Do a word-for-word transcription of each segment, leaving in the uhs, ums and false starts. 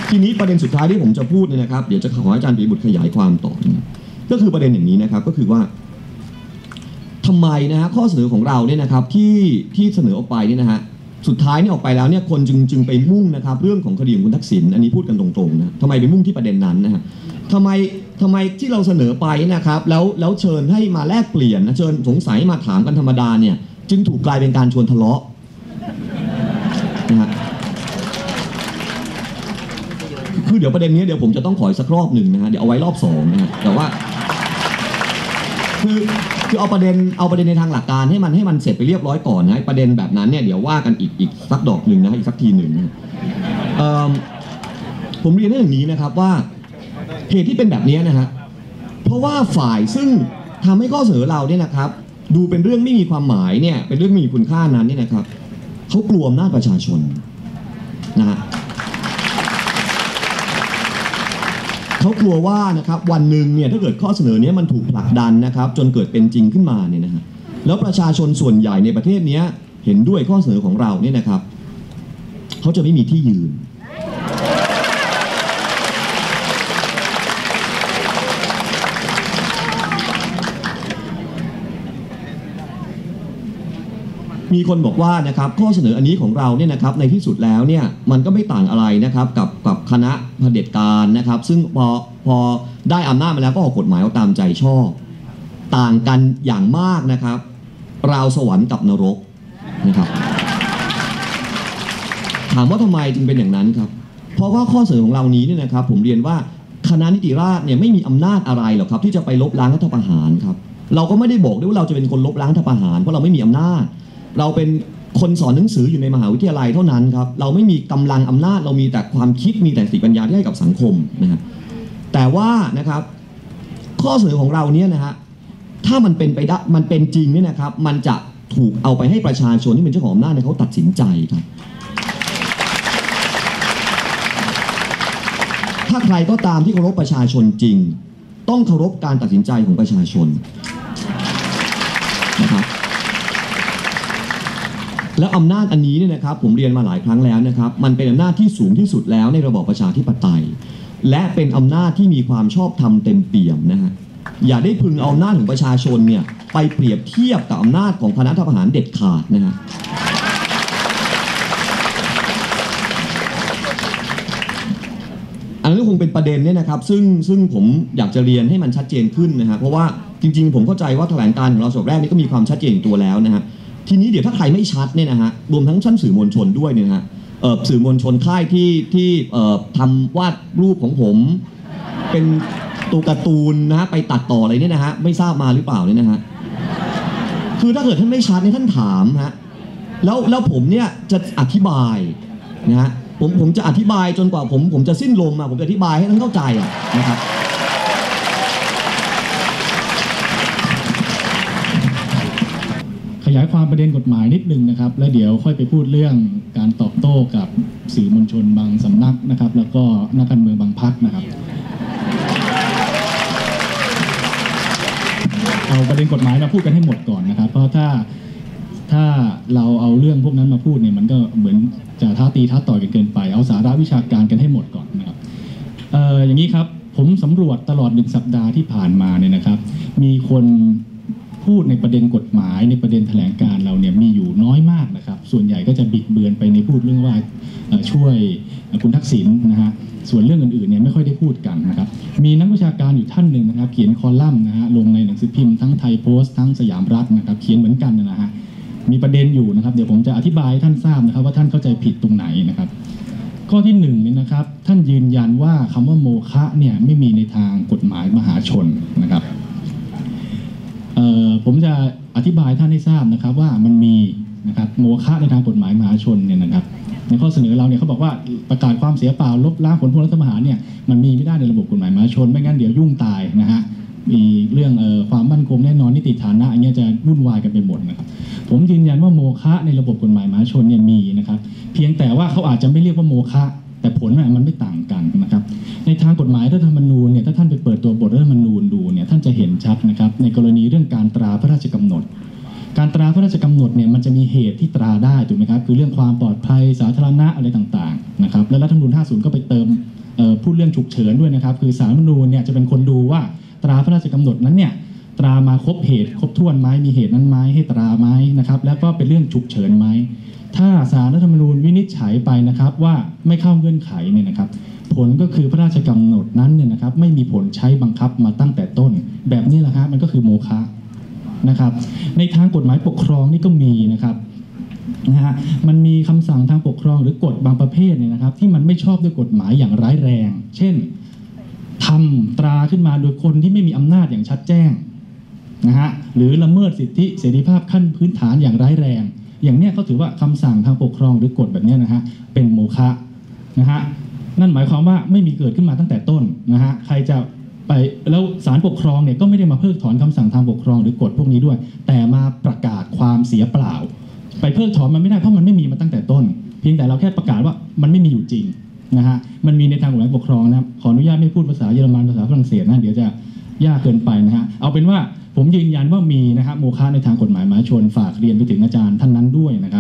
ทีนี้ประเด็นสุดท้ายที่ผมจะพูดเนี่ยนะครับเดี๋ยวจะขออาจารย์ปิยบุตรขยายความต่อก็คือประเด็นอย่างนี้นะครับก็คือว่าทำไมนะฮะข้อเสนอของเราเนี่ยนะครับที่ที่เสนอออกไปเนี่ยนะฮะสุดท้ายเนี่ยออกไปแล้วเนี่ยคนจึงจึงไปมุ่งนะครับเรื่องของคดีของคุณทักษิณอันนี้พูดกันตรงๆนะทำไมไปมุ่งที่ประเด็นนั้นนะฮะทำไมทำไมที่เราเสนอไปนะครับแล้วแล้วเชิญให้มาแลกเปลี่ยนนะเชิญสงสัยมาถามกันธรรมดาเนี่ยจึงถูกกลายเป็นการชวนทะเลาะนะฮะคือเดี๋ยวประเด็นนี้เดี๋ยวผมจะต้องขออีกสักรอบหนึ่งนะฮะเดี๋ยวเอาไว้รอบสองนะฮะแต่ว่าคือคือเอาประเด็นเอาประเด็นในทางหลักการให้มันให้มันเสร็จไปเรียบร้อยก่อนนะประเด็นแบบนั้นเนี่ยเดี๋ยวว่ากันอีกอีกสักดอกหนึ่งนะอีกสักทีหนึ่งนะผมเรียนได้อย่างนี้นะครับว่าเหตุที่เป็นแบบนี้นะฮะเพราะว่าฝ่ายซึ่งทำให้ข้อเสนอเราเนี่ยนะครับดูเป็นเรื่องไม่มีความหมายเนี่ยเป็นเรื่องไม่มีคุณค่านั้นเนี่ยนะครับเขากลัวอำนาจประชาชนนะฮะเขากลัวว่านะครับวันหนึ่งเนี่ยถ้าเกิดข้อเสนอนี้มันถูกผลักดันนะครับจนเกิดเป็นจริงขึ้นมาเนี่ยนะฮะแล้วประชาชนส่วนใหญ่ในประเทศนี้เห็นด้วยข้อเสนอของเราเนี่ยนะครับเขาจะไม่มีที่ยืนมีคนบอกว่านะครับข้อเสนออันนี้ของเราเนี่ยนะครับในที่สุดแล้วเนี่ยมันก็ไม่ต่างอะไรนะครับกับกับคณะเผด็จการนะครับซึ่งพอพอได้อำนาจมาแล้วก็ออกกฎหมายเอาตามใจชอบต่างกันอย่างมากนะครับราวสวรรค์กับนรกนะครับถามว่าทำไมจึงเป็นอย่างนั้นครับเพราะว่าข้อเสนอของเรานี้เนี่ยนะครับผมเรียนว่าคณะนิติราษฎร์เนี่ยไม่มีอำนาจอะไรหรอกครับที่จะไปลบล้างรัฐประหารครับเราก็ไม่ได้บอกด้วยว่าเราจะเป็นคนลบล้างรัฐประหารเพราะเราไม่มีอำนาจเราเป็นคนสอนหนังสืออยู่ในมหาวิทยาลัยเท่านั้นครับเราไม่มีกำลังอำนาจเรามีแต่ความคิดมีแต่สติปัญญาที่ให้กับสังคมนะฮะแต่ว่านะครับข้อเสนอของเราเนี่ยนะฮะถ้ามันเป็นไปได้มันเป็นจริงเนี่ยนะครับมันจะถูกเอาไปให้ประชาชนที่เป็นเจ้าของอำนาจเนี่ยเขาตัดสินใจครับถ้าใครก็ตามที่เคารพประชาชนจริงต้องเคารพการตัดสินใจของประชาชนนะครับแล้วอำนาจอันนี้เนี่ยนะครับผมเรียนมาหลายครั้งแล้วนะครับมันเป็นอำนาจที่สูงที่สุดแล้วในระบอบประชาธิปไตยและเป็นอำนาจที่มีความชอบธรรมเต็มเปี่ยมนะฮะอย่าได้พึงเอาอำนาจของประชาชนเนี่ยไปเปรียบเทียบกับอำนาจของคณะรัฐประหารเด็ดขาดนะฮะอันนั้นคงเป็นประเด็นเนี่ยนะครับซึ่งซึ่งผมอยากจะเรียนให้มันชัดเจนขึ้นนะฮะเพราะว่าจริงๆผมเข้าใจว่าแถลงการของเราฉบับแรกนี้ก็มีความชัดเจนตัวแล้วนะฮะทีนี้เดี๋ยวถ้าใครไม่ชัดเนี่ยนะฮะรวมทั้งชั้นสื่อมวลชนด้วยเนี่ยนะฮะสื่อมวลชนค่ายที่ที่ทำวาดรูปของผมเป็นตัวการ์ตูนนะฮะไปตัดต่ออะไรเนี่ยนะฮะไม่ทราบมาหรือเปล่าเนี่ยนะฮะคือถ้าเกิดท่านไม่ชัดเนี่ยท่านถามฮะแล้วแล้วผมเนี่ยจะอธิบายนะฮะผมผมจะอธิบายจนกว่าผมผมจะสิ้นลมอ่ะผมจะอธิบายให้ท่านเข้าใจอ่ะนะครับขยายความประเด็นกฎหมายนิดนึงนะครับแล้วเดี๋ยวค่อยไปพูดเรื่องการตอบโต้กับสื่อมวลชนบางสำนักนะครับแล้วก็นักการเมืองบางพรรคนะครับเอาประเด็นกฎหมายมาพูดกันให้หมดก่อนนะครับเพราะถ้าถ้าเราเอาเรื่องพวกนั้นมาพูดเนี่ยมันก็เหมือนจะท้าตีท้าต่อยกันเกินไปเอาสาระวิชาการกันให้หมดก่อนนะครับเอ่ออย่างนี้ครับผมสำรวจตลอดหนึ่งสัปดาห์ที่ผ่านมาเนี่ยนะครับมีคนพูดในประเด็นกฎหมายในประเด็นแถลงการเราเนี่ยมีอยู่น้อยมากนะครับส่วนใหญ่ก็จะบิดเบือนไปในพูดเรื่องว่าช่วยคุณทักษิณนะฮะส่วนเรื่องอื่นๆเนี่ยไม่ค่อยได้พูดกันนะครับมีนักวิชาการอยู่ท่านหนึ่งนะครับเขียนคอลัมน์นะฮะลงในหนังสือพิมพ์ทั้งไทยโพสต์ทั้งสยามรัฐนะครับเขียนเหมือนกันนะฮะมีประเด็นอยู่นะครับเดี๋ยวผมจะอธิบายให้ท่านทราบนะครับว่าท่านเข้าใจผิดตรงไหนนะครับข้อที่หนึ่งเนี่ยนะครับท่านยืนยันว่าคำว่าโมฆะเนี่ยไม่มีในทางกฎหมายมหาชนนะครับผมจะอธิบายท่านให้ทราบนะครับว่ามันมีนะครับโมฆะในทางกฎหมายมหาชนเนี่ยนะครับในข้อเสนอเราเนี่ยเขาบอกว่าประกาศความเสียเปล่าลบล้างผลพวงรัฐประหารเนี่ยมันมีไม่ได้ในระบบกฎหมายมหาชนไม่งั้นเดี๋ยวยุ่งตายนะฮะมีเรื่องเอ่อความมั่นคงแน่นอนนิติฐานะอย่างเงี้ยจะวุ่นวายกันไปหมดนะครับผมยืนยันว่าโมฆะในระบบกฎหมายมหาชนเนี่ยมีนะครับเพียงแต่ว่าเขาอาจจะไม่เรียกว่าโมฆะแต่ผลมันไม่ต่างกันนะครับในทางกฎหมายรัฐธรรมนูญเนี่ยถ้าท่านไปเปิดตัวบทรัฐธรรมนูญดูเนี่ยท่านจะเห็นชัดนะครับในกรณีเรื่องการตราพระราชกำหนดการตราพระราชกำหนดเนี่ยมันจะมีเหตุที่ตราได้ถูกไหมครับคือเรื่องความปลอดภัยสาธารณะอะไรต่างๆนะครับและรัฐธรรมนูญห้าสิบก็ไปเติมพูดเรื่องฉุกเฉินด้วยนะครับคือศาลรัฐธรรมนูญเนี่ยจะเป็นคนดูว่าตราพระราชกำหนดนั้นเนี่ยตรามาครบเหตุครบถ้วนไหมมีเหตุนั้นไหมให้ตราไหมนะครับแล้วก็เป็นเรื่องฉุกเฉินไหมถ้าศาลรัฐธรรมนูญวินิจฉัยไปนะครับว่าไม่เข้าเงื่อนไขเนี่ยนะครับผลก็คือพระราชกำหนดนั้นเนี่ยนะครับไม่มีผลใช้บังคับมาตั้งแต่ต้นแบบนี้แหละฮะมันก็คือโมฆะนะครับในทางกฎหมายปกครองนี่ก็มีนะครับนะฮะมันมีคำสั่งทางปกครองหรือกฎบางประเภทเนี่ยนะครับที่มันไม่ชอบด้วยกฎหมายอย่างร้ายแรงเช่นทำตราขึ้นมาโดยคนที่ไม่มีอำนาจอย่างชัดแจ้งนะฮะหรือละเมิดสิทธิเสรีภาพขั้นพื้นฐานอย่างร้ายแรงอย่างเนี้ยเขาถือว่าคำสั่งทางปกครองหรือกฎแบบนี้นะฮะเป็นโมฆะนะฮะนั่นหมายความว่าไม่มีเกิดขึ้นมาตั้งแต่ต้นนะฮะใครจะไปแล้วศาลปกครองเนี่ยก็ไม่ได้มาเพิกถอนคำสั่งทางปกครองหรือกฎพวกนี้ด้วยแต่มาประกาศความเสียเปล่าไปเพิกถอนมันไม่ได้เพราะมันไม่มีมาตั้งแต่ต้นเพียงแต่เราแค่ประกาศว่ามันไม่มีอยู่จริงนะฮะมันมีในทางกฎหมายปกครองนะครับขออนุญาตไม่พูดภาษาเยอรมันภาษาฝรั่งเศสนะเดี๋ยวจะยากเกินไปนะฮะเอาเป็นว่าผมยืนยันว่ามีนะครับโมฆะในทางกฎหมายมหาชนฝากเรียนไปถึงอาจารย์ท่านนั้นด้วยนะครับ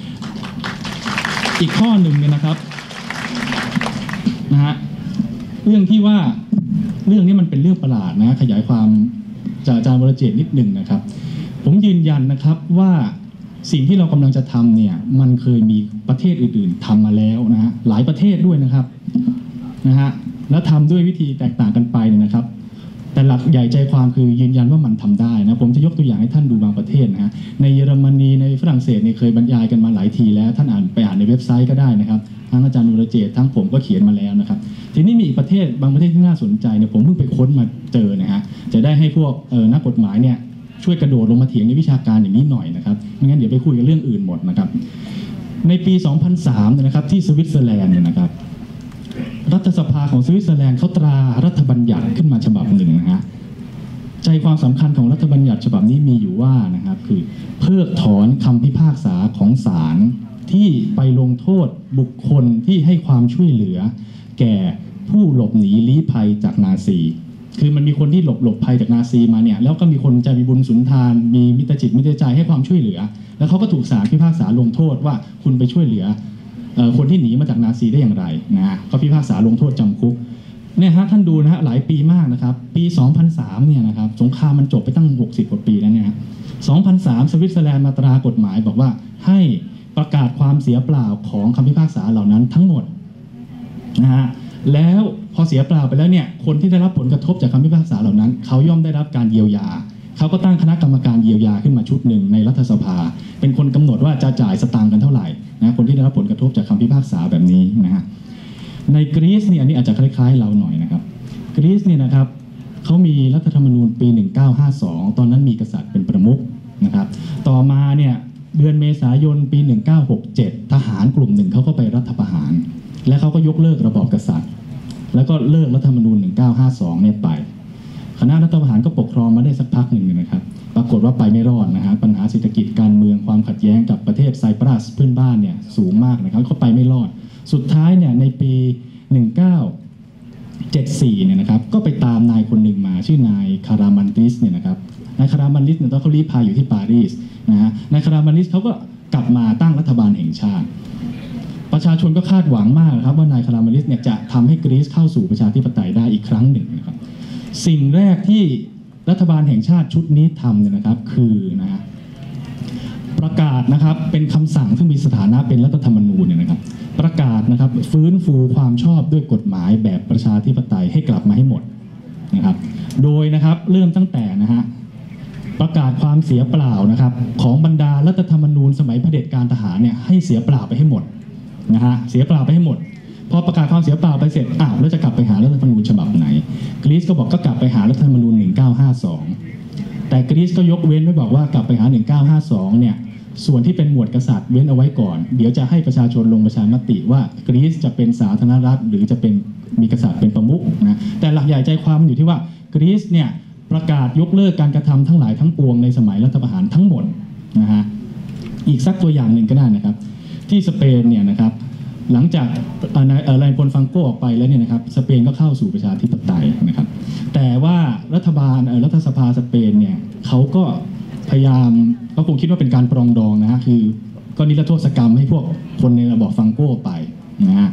อีกข้อหนึ่งเนี่ยนะครับนะฮะเรื่องที่ว่าเรื่องนี้มันเป็นเรื่องประหลาดนะขยายความจากอาจารย์วรเจตน์นิดหนึ่งนะครับผมยืนยันนะครับว่าสิ่งที่เรากำลังจะทำเนี่ยมันเคยมีประเทศอื่นๆทำมาแล้วนะฮะหลายประเทศด้วยนะครับนะฮะแล้วทำด้วยวิธีแตกต่างกันไปเนี่ยนะครับแต่หลักใหญ่ใจความคือยืนยันว่ามันทำได้นะผมจะยกตัวอย่างให้ท่านดูบางประเทศนะฮะในเยอรมนีในฝรั่งเศสเนี่ยเคยบรรยายกันมาหลายทีแล้วท่านอ่านไปอ่านในเว็บไซต์ก็ได้นะครับทั้งอาจารย์วรเจตน์ทั้งผมก็เขียนมาแล้วนะครับทีนี้มีอีกประเทศบางประเทศที่น่าสนใจเนี่ยผมเพิ่งไปค้นมาเจอนะฮะจะได้ให้พวกเออนักกฎหมายเนี่ยช่วยกระโดดลงมาเถียงในวิชาการอย่างนี้หน่อยนะครับไม่งั้นเดี๋ยวไปคุยกันเรื่องอื่นหมดนะครับในปี สองพันสาม นะครับที่สวิตเซอร์แลนด์เนี่ยนะครับรัฐสภาของสวิตเซอร์แลนด์เขาตรารัฐบัญญัติขึ้นมาฉบับหนึ่งนะฮะใจความสำคัญของรัฐบัญญัติฉบับนี้มีอยู่ว่านะครับคือเพิกถอนคำพิพากษาของศาลที่ไปลงโทษบุคคลที่ให้ความช่วยเหลือแก่ผู้หลบหนีลี้ภัยจากนาซีคือมันมีคนที่หลบหลบภัยจากนาซีมาเนี่ยแล้วก็มีคนใจมีบุญสุนทานมีมิตรจิตมิตรใจให้ความช่วยเหลือแล้วเขาก็ถูกศาลพิพากษาลงโทษว่าคุณไปช่วยเหลือคนที่หนีมาจากนาซีได้อย่างไรนะก็พิพากษาลงโทษจำคุกเนี่ยฮะท่านดูนะฮะหลายปีมากนะครับปี สองพันสาม เนี่ยนะครับสงครามมันจบไปตั้งหกสิบกว่าปีแล้วเนี่ยสองพันสาม สวิตเซอร์แลนด์มาตรากฎหมายบอกว่าให้ประกาศความเสียเปล่าของคำพิพากษาเหล่านั้นทั้งหมดนะฮะแล้วพอเสียเปล่าไปแล้วเนี่ยคนที่ได้รับผลกระทบจากคำพิพากษาเหล่านั้นเขาย่อมได้รับการเยียวยาเขาก็ตั้งคณะกรรมการเยียวยาขึ้นมาชุดหนึ่งในรัฐสภาเป็นคนกำหนดว่าจะจ่ายสตางค์กันเท่าไหร่นะคนที่ได้รับผลกระทบจากคำพิพากษาแบบนี้นะฮะในกรีซเนี่ยอันนี้อาจจะคล้ายๆเราหน่อยนะครับกรีซเนี่ยนะครับเขามีรัฐธรรมนูญปีหนึ่งเก้าห้าสองตอนนั้นมีกษัตริย์เป็นประมุขนะครับต่อมาเนี่ยเดือนเมษายนปีหนึ่งเก้าหกเจ็ดทหารกลุ่มหนึ่งเขาก็ไปรัฐประหารและเขาก็ยกเลิกระบอบกษัตริย์แล้วก็เลิกรัฐธรรมนูญหนึ่งเก้าห้าสองเนี่ยไปคณะรัฐประหารก็ปกครองมาได้สักพักหนึ่งนะครับปรากฏว่าไปไม่รอดนะฮะปัญหาเศรษฐกิจการเมืองความขัดแย้งกับประเทศไซปรัสเพื่อนบ้านเนี่ยสูงมากนะครับเขาไปไม่รอดสุดท้ายเนี่ยในปีหนึ่งเก้าเจ็ดสี่เนี่ยนะครับก็ไปตามนายคนหนึ่งมาชื่อนายคารามันติสเนี่ยนะครับนายคารามันติสเนี่ยตอนเขาลี้ภัยอยู่ที่ปารีสนะฮะนายคารามันติสเขาก็กลับมาตั้งรัฐบาลแห่งชาติประชาชนก็คาดหวังมากครับว่านายคารามาลิสเนี่ยจะทำให้กรีซเข้าสู่ประชาธิปไตยได้อีกครั้งหนึ่งนะครับสิ่งแรกที่รัฐบาลแห่งชาติชุดนี้ทำเนี่ยนะครับคือนะฮะประกาศนะครับเป็นคำสั่งซึ่งมีสถานะเป็นรัฐธรรมนูญเนี่ยนะครับประกาศนะครับฟื้นฟูความชอบด้วยกฎหมายแบบประชาธิปไตยให้กลับมาให้หมดนะครับโดยนะครับเริ่มตั้งแต่นะฮะประกาศความเสียเปล่านะครับของบรรดารัฐธรรมนูญสมัยเผด็จการทหารเนี่ยให้เสียเปล่าไปให้หมดนะฮะเสียเปล่าไปให้หมดพอประกาศความเสียเปล่าไปเสร็จอ้าวแล้วจะกลับไปหารัฐธรรมนูญฉบับไหนกรีซก็บอกก็กลับไปหารัฐธรรมนูญหนึ่งเก้าห้าสองแต่กรีซก็ยกเว้นไว้บอกว่ากลับไปหาหนึ่งเก้าห้าสองเนี่ยส่วนที่เป็นหมวดกษัตริย์เว้นเอาไว้ก่อนเดี๋ยวจะให้ประชาชนลงประชามติว่ากรีซจะเป็นสาธารณรัฐหรือจะเป็นมีกษัตริย์เป็นประมุขนะแต่หลักใหญ่ใจความอยู่ที่ว่ากรีซเนี่ยประกาศยกเลิกการกระทำทั้งหลายทั้งปวงในสมัยรัฐประหารทั้งหมดนะฮะอีกสักตัวอย่างหนึ่งก็ได้นะครับที่สเปนเนี่ยนะครับหลังจากนายพลฟังโกออกไปแล้วเนี่ยนะครับสเปนก็เข้าสู่ประชาธิปไตยนะครับแต่ว่ารัฐบาลรัฐสภาสเปนเนี่ยเขาก็พยายามก็คงคิดว่าเป็นการปรองดองนะฮะคือก็นิรโทษกรรมให้พวกคนในระบอบฟังโกไปนะฮะ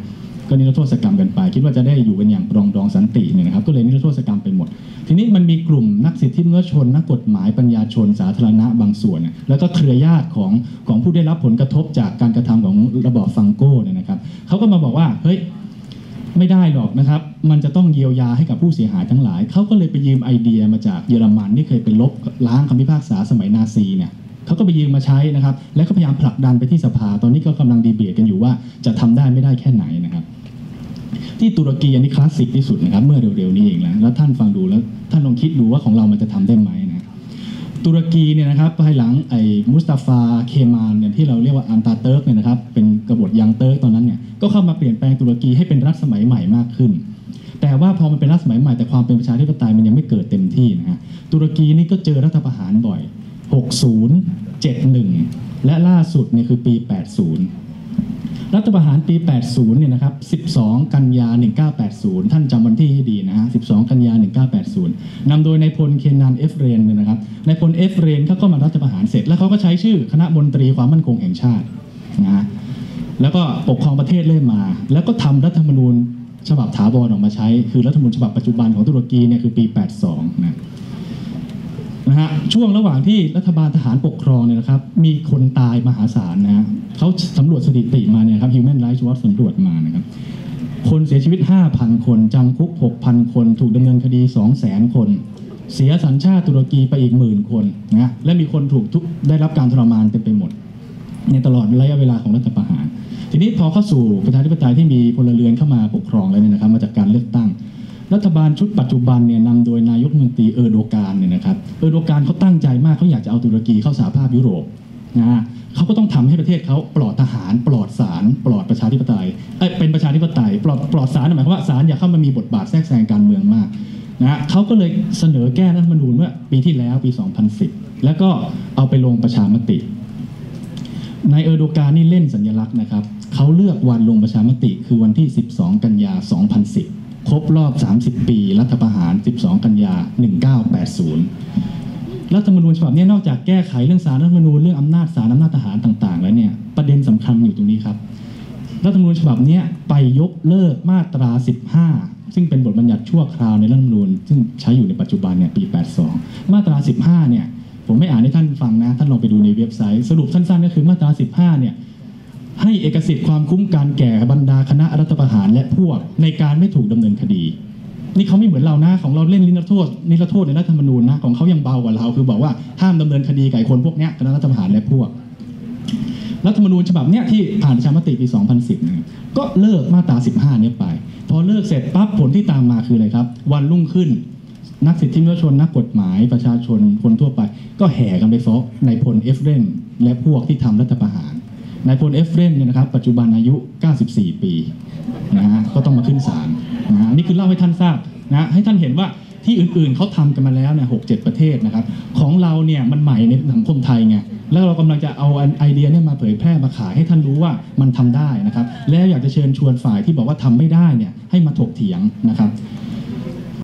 ก็นิรโทษกรรมกันไปคิดว่าจะได้อยู่กันอย่างปรองดองสันติเนี่ยนะครับก็เลยนิรโทษกรรมไปหมดทีนี้มันมีกลุ่มนักสิทธิมนุษยชนนักกฎหมายปัญญาชนสาธารณะบางส่วนแล้วก็เครือญาติของของผู้ได้รับผลกระทบจากการกระทำของระบอบฟังโก้เนี่ยนะครับเขาก็มาบอกว่าเฮ้ยไม่ได้หรอกนะครับมันจะต้องเยียวยาให้กับผู้เสียหายทั้งหลายเขาก็เลยไปยืมไอเดียมาจากเยอรมันที่เคยไปลบล้างคำพิพากษาสมัยนาซีเนี่ยเขาก็ไปยืมมาใช้นะครับแล้วก็พยายามผลักดันไปที่สภาตอนนี้ก็กำลังดีเบตกันอยู่ว่าจะทำได้ไม่ได้แค่ไหนนะครับที่ตุรกีอันนี้คลาสสิกที่สุดนะครับเมื่อเร็วๆนี้เองแล้วแล้วท่านฟังดูแล้วท่านลองคิดดูว่าของเรามันจะทำได้ไหมนะตุรกีเนี่ยนะครับภายหลังไอ้มุสตาฟาเคมานเนี่ยที่เราเรียกว่าอันตาเติร์กเนี่ยนะครับเป็นกบฏยังเติร์กตอนนั้นเนี่ยก็เข้ามาเปลี่ยนแปลงตุรกีให้เป็นรัฐสมัยใหม่มากขึ้นแต่ว่าพอมันเป็นรัฐสมัยใหม่แต่ความเป็นประชาธิปไตยมันยังไม่เกิดเต็มที่นะฮะตุรกีนี่ก็เจอรัฐประหารบ่อยหกสิบ เจ็ดสิบเอ็ดและล่าสุดเนี่ยคือปีแปดสิบรัฐประหารปีแปดสิบเนี่ยนะครับสิบสองกันยาหนึ่งเก้าแปดศูนย์ท่านจำวันที่ให้ดีนะฮะสิบสองกันยาหนึ่งเก้าแปดศูนย์นำโดยนายพลเคนนานเอฟเรนเนี่ยนะครับนายพลเอฟเรนเขาก็มารัฐประหารเสร็จแล้วเขาก็ใช้ชื่อคณะมนตรีความมั่นคงแห่งชาตินะฮะแล้วก็ปกครองประเทศเรื่อยมาแล้วก็ทำรัฐธรรมนูญฉบับถาวรออกมาใช้คือรัฐธรรมนูญฉบับปัจจุบันของตุรกีเนี่ยคือปีแปดสิบสองนะนะฮะช่วงระหว่างที่รัฐบาลทหารปกครองเนี่ยนะครับมีคนตายมหาศาลนะฮะเขาสำรวจสถิติมาเนี่ยครับ Human Rights Watch สำรวจมานะครับคนเสียชีวิต ห้าพัน คนจำคุก หกพัน คนถูกดำเนินคดี สองแสน คนเสียสัญชาติตุรกีไปอีกหมื่นคนนะและมีคนถูกทุกได้รับการทรมานเต็มไปหมดในตลอดระยะเวลาของรัฐประหารทีนี้พอเข้าสู่ประชาธิปไตยที่มีพลเรือนเข้ามาปกครองแล้วเนี่ยนะครับมาจากการเลือกตั้งรัฐบาลชุดปัจจุบันเนี่ยนำโดยนายกรัฐมนตรีเออร์โดกานเนี่ยนะครับเออร์โดกานเขาตั้งใจมากเขาอยากจะเอาตุรกีเข้าสหภาพยุโรปนะฮะเขาก็ต้องทำให้ประเทศเขาปลอดทหารปลอดศาลปลอดประชาธิปไตยเอ้ยเป็นประชาธิปไตยปลอดปลอดศาลหมายความว่าศาลอย่าเข้ามามีบทบาทแทรกแซงการเมืองมากนะฮะเขาก็เลยเสนอแก้รัฐธรรมนูญเมื่อปีที่แล้วปีสองพันสิบแล้วก็เอาไปลงประชามตินายเออร์โดกานนี่เล่นสัญลักษณ์นะครับเขาเลือกวันลงประชามติคือวันที่สิบสองกันยาสองพันสิบครบรอบสามสิบปีรัฐประหารสิบสองกันยาหนึ่งเก้าแปดศูนย์รัฐธรรมนูญฉบับนี้นอกจากแก้ไขเรื่องศาลรัฐธรรมนูญเรื่องอำนาจศาลอำนาจทหารต่างๆแล้วเนี่ยประเด็นสำคัญอยู่ตรงนี้ครับรัฐธรรมนูญฉบับนี้ไปยกเลิกมาตราสิบห้าซึ่งเป็นบทบัญญัติชั่วคราวในรัฐธรรมนูญซึ่งใช้อยู่ในปัจจุบันเนี่ยปีแปดสิบสองมาตราสิบห้าเนี่ยผมไม่อ่านให้ท่านฟังนะท่านลองไปดูในเว็บไซต์สรุปสั้นๆก็คือมาตราสิบห้าเนี่ยให้เอกสิทธิ์ความคุ้มกันแก่บรรดาคณะรัฐประหารและพวกในการไม่ถูกดำเนินคดีนี่เขาไม่เหมือนเรานะของเราเล่นนิรโทษนิรโทษในรัฐธรรมนูญนะของเขายังเบากว่าเราคือบอกว่าห้ามดำเนินคดีกับคนพวกนี้คณะรัฐประหารและพวกรัฐธรรมนูญฉบับเนี้ยที่ผ่านประชามติปีสองพันสิบนะก็เลิกมาตราสิบห้านี้ไปพอเลิกเสร็จปั๊บผลที่ตามมาคืออะไรครับวันรุ่งขึ้นนักสิทธิมนุษยชนนักกฎหมายประชาชนคนทั่วไปก็แห่กันไปฟ้องนายพลเอฟเรนและพวกที่ทำรัฐประหารนายพลเอฟเรนเนี่ยนะครับปัจจุบันอายุเก้าสิบสี่ปีนะฮะก็ต้องมาขึ้นศาลนะฮะนี่คือเล่าให้ท่านทราบนะให้ท่านเห็นว่าที่อื่นๆเขาทำกันมาแล้วเนี่ยหกเจ็ดประเทศนะครับของเราเนี่ยมันใหม่ในสังคมไทยไงแล้วเรากำลังจะเอาไอเดียเนี่ยมาเผยแพร่มาขายให้ท่านรู้ว่ามันทำได้นะครับแล้วอยากจะเชิญชวนฝ่ายที่บอกว่าทำไม่ได้เนี่ยให้มาถกเถียงนะครับ